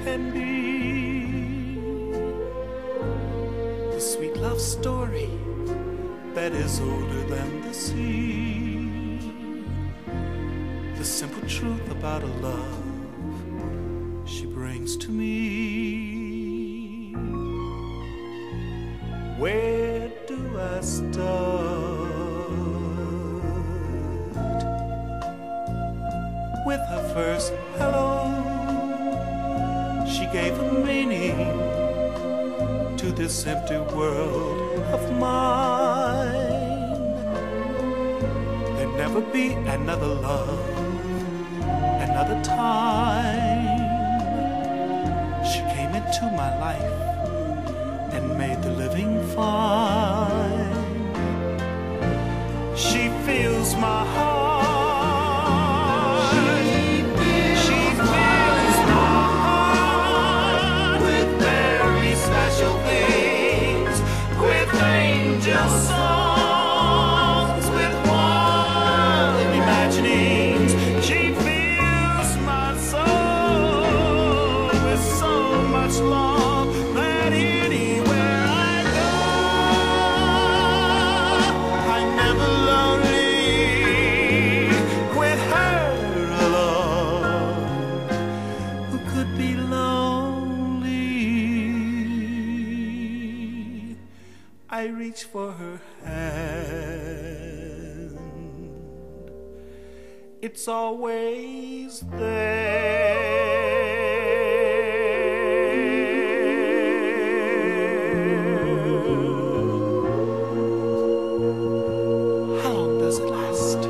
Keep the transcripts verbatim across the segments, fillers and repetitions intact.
can be. The sweet love story that is older than the sea. The simple truth about a love she brings to me. Where do I start? With her first hello, she gave a meaning to this empty world of mine. There'd never be another love, another time. She came into my life and made the living fine. She fills my heart. Songs with wild imaginings. She fills my soul with so much love that anywhere I go, I'm never lonely with her alone. Who could be lonely? I reach for her hand. It's always there. How long does it last?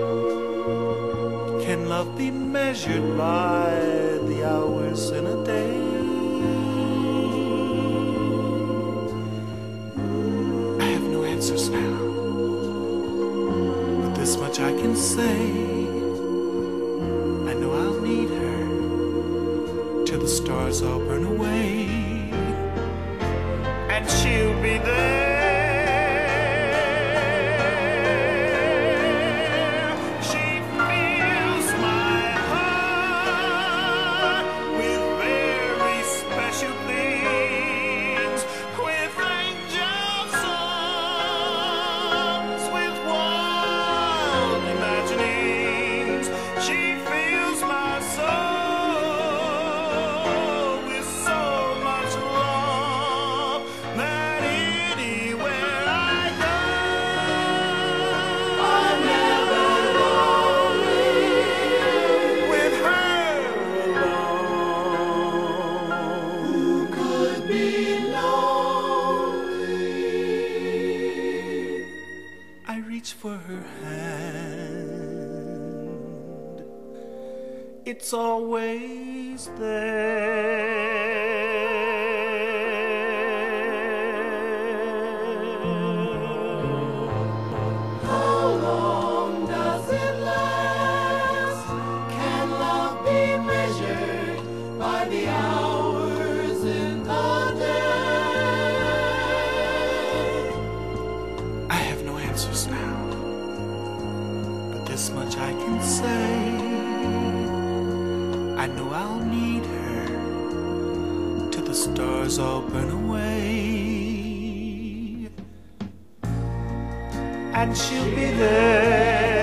Can love be measured by the hours in a day? Answers now, but this much I can say: I know I'll need her till the stars all burn away, and she'll be there. She fills my heart with very special things, with angels. For her hand, it's always there. How long does it last? Can love be measured by the hours in the day? I have no answers now. This much I can say: I know I'll need her till the stars all burn away, and she'll be there.